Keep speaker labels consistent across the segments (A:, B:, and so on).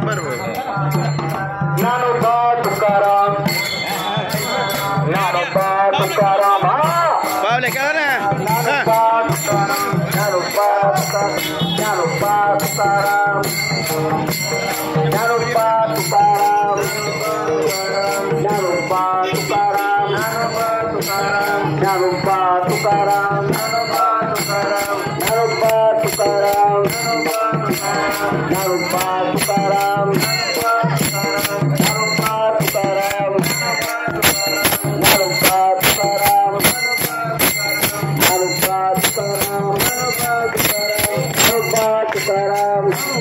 A: बरोबर.
B: ज्ञानोबा तुकाराम ज्ञानोबा तुकाराम
A: पावले कळलं ना.
B: ज्ञानोबा तुकाराम ज्ञानोबा तुकाराम ज्ञानोबा तुकाराम ज्ञानोबा तुकाराम ज्ञानोबा तुकाराम ज्ञानोबा तुकाराम ज्ञानोबा तुकाराम ज्ञानोबा तुकाराम ज्ञानोबा तुकाराम ज्ञानोबा तुकाराम ज्ञानोबा तुकाराम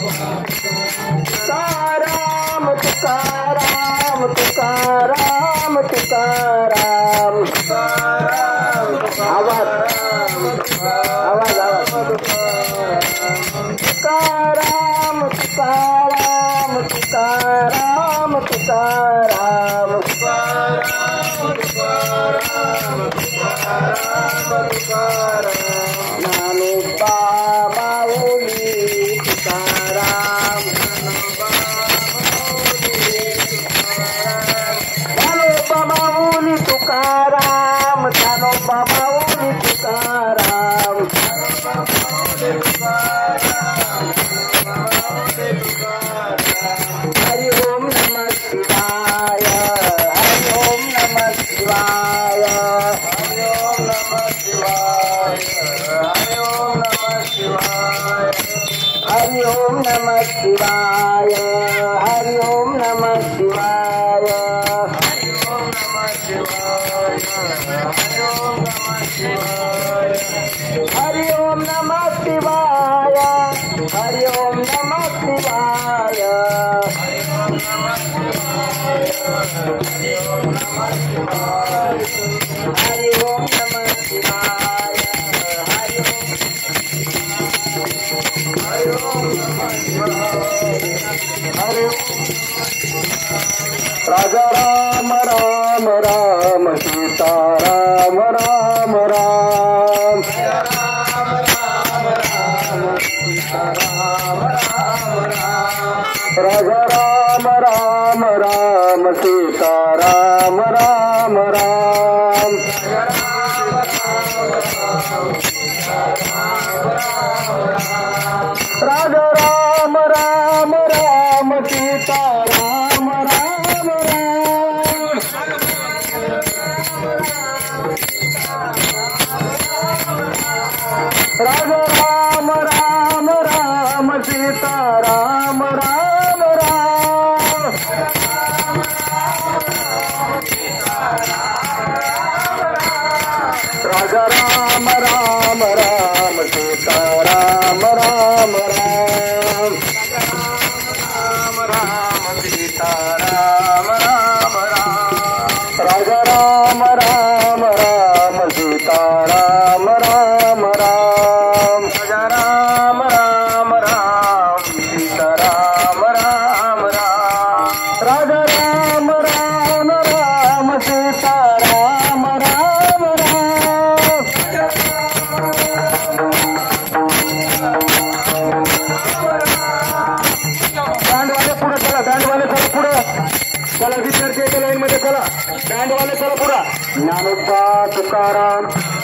B: तुकाराम तुकाराम तुकाराम तुकाराम आवाज आवाज आवाज तुकाराम तुकाराम तुकाराम तुकाराम ज्ञानोबा माऊली तुकाराम ज्ञानोबा माऊली तुकाराम ज्ञानोबा माऊली तुकाराम हरि ओम नमः शिवाय हरि ओम नमः शिवाय हरि ओम नमः शिवाय हरि ओम नमः शिवाय हरि ओम नमः शिवाय हरि ओम नमः शिवाय हरि ओम नमः शिवाय हरि ओम नमः शिवाय हरि ओम नमः शिवाय हरि ओम नमः शिवाय हरि ओम नमः शिवाय हरि ओम नमः शिवाय राजा राम राम राम सीता राम राम राम राम राम राम सीता राम राम राम राजा राम राम राम सीता राम राम राम राजा राम राम राम सीता राम राम राम राजा राम राम राम सीता राम राम राम राजा राम राम राम सीता राम राम राम राम राम सीता राम राम राम राजा राम राम राम सीता राम राम राम राजा राम राम राम सीता राम राम राम राजा राम राम राम सीता राम राम राम बँडवाले पुढे चला बँडवाले चला पुढे चला विद्यार्थी एका लाईन मध्ये चला बँडवाले चला पुढे ज्ञानोबा तुकाराम